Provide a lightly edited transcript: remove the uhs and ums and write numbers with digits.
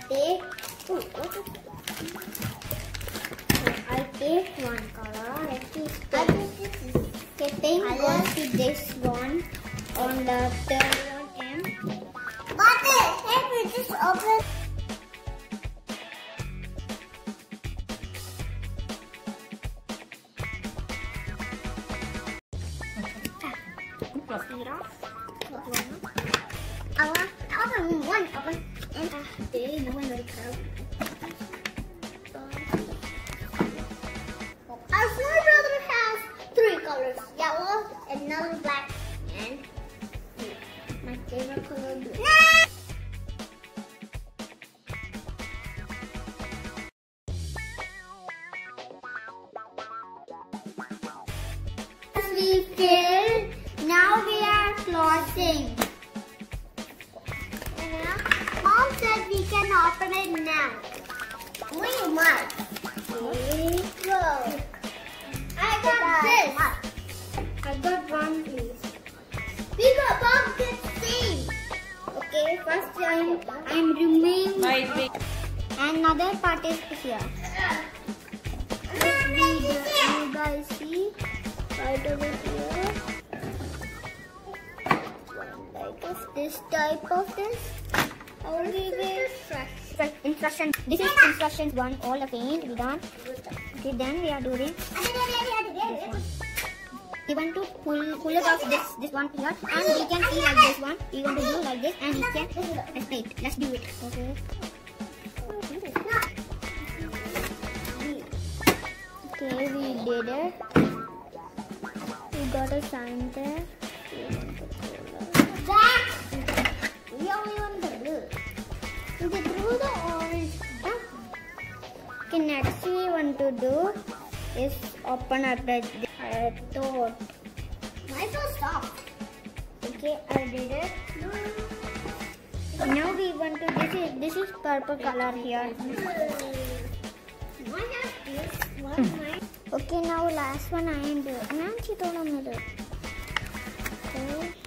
take. Ooh, what is it? I take one color. I think this is getting going to this one on the third one. But hey, we just open. Open one, open, and no one will come. Our four brother has three colors: yellow, another black, and my favorite color blue. We filled. Now we are closing. Mom said we can open it now. We must. Here we go. I got this. I got one piece. We got pumpkin seed. Okay, first I'm removing. Another part is here. You guys see right over here. Like this type of this. I will give it instruction. This is instruction 1. All the paint we done. Okay, then we are doing this one. We want to pull it off this one here, and we can see like this one. We want to do like this, and we can wait. Let's do it. Okay. Okay, we did it. We got a sign there. Okay, through the orange. Okay, next we want to do is open up the door. Might as well stop. Okay, I did it. Now we want to. This is purple color here. Okay, now last one I am doing. Okay.